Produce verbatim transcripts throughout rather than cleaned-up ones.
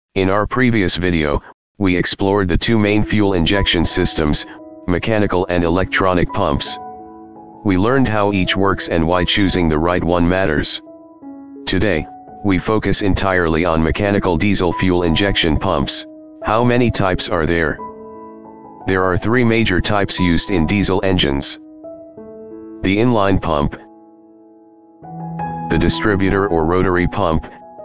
In our previous video, we explored the two main fuel injection systems, mechanical and electronic pumps. We learned how each works and why choosing the right one matters. Today, we focus entirely on mechanical diesel fuel injection pumps. How many types are there? There are three major types used in diesel engines: the inline pump, the distributor or rotary pump,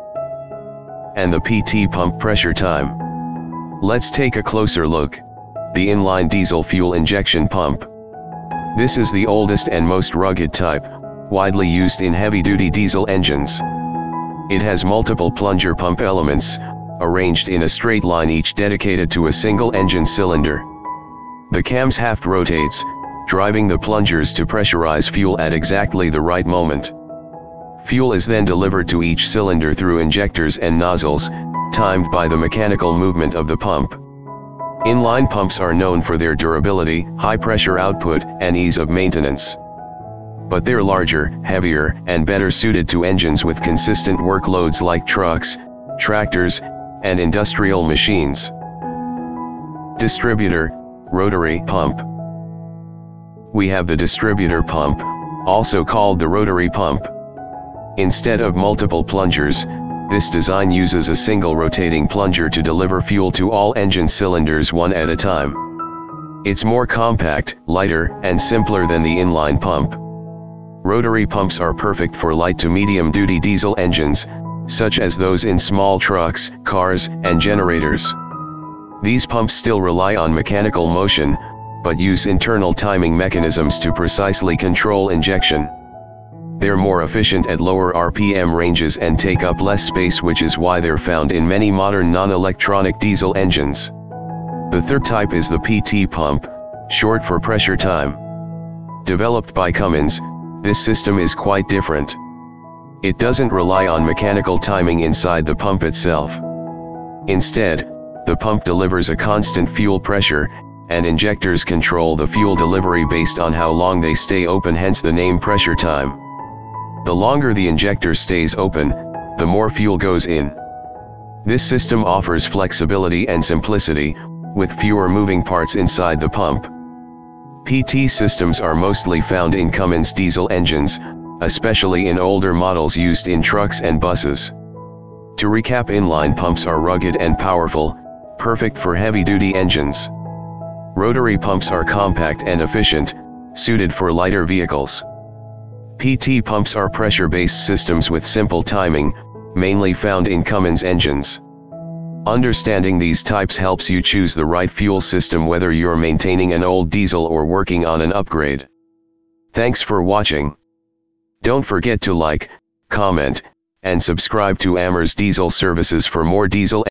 and the P T pump. Pressure time. Let's take a closer look. The inline diesel fuel injection pump. This is the oldest and most rugged type, widely used in heavy-duty diesel engines. It has multiple plunger pump elements, arranged in a straight line, each dedicated to a single engine cylinder. The cam's haft rotates, driving the plungers to pressurize fuel at exactly the right moment. Fuel is then delivered to each cylinder through injectors and nozzles, timed by the mechanical movement of the pump. Inline pumps are known for their durability, high pressure output, and ease of maintenance. But they're larger, heavier, and better suited to engines with consistent workloads like trucks, tractors, and industrial machines. Distributor, rotary pump. We have the distributor pump, also called the rotary pump. Instead of multiple plungers, this design uses a single rotating plunger to deliver fuel to all engine cylinders one at a time. It's more compact, lighter, and simpler than the inline pump. Rotary pumps are perfect for light to medium-duty diesel engines, such as those in small trucks, cars, and generators. These pumps still rely on mechanical motion, but use internal timing mechanisms to precisely control injection. They're more efficient at lower R P M ranges and take up less space, which is why they're found in many modern non-electronic diesel engines. The third type is the P T pump, short for pressure time. Developed by Cummins, this system is quite different. It doesn't rely on mechanical timing inside the pump itself. Instead, the pump delivers a constant fuel pressure, and injectors control the fuel delivery based on how long they stay open, hence the name pressure time. The longer the injector stays open, the more fuel goes in. This system offers flexibility and simplicity, with fewer moving parts inside the pump. P T systems are mostly found in Cummins diesel engines, especially in older models used in trucks and buses. To recap, inline pumps are rugged and powerful, perfect for heavy-duty engines. Rotary pumps are compact and efficient, suited for lighter vehicles. P T pumps are pressure-based systems with simple timing, mainly found in Cummins engines. Understanding these types helps you choose the right fuel system, whether you're maintaining an old diesel or working on an upgrade. Thanks for watching. Don't forget to like, comment, and subscribe to Ammars Diesel Services for more diesel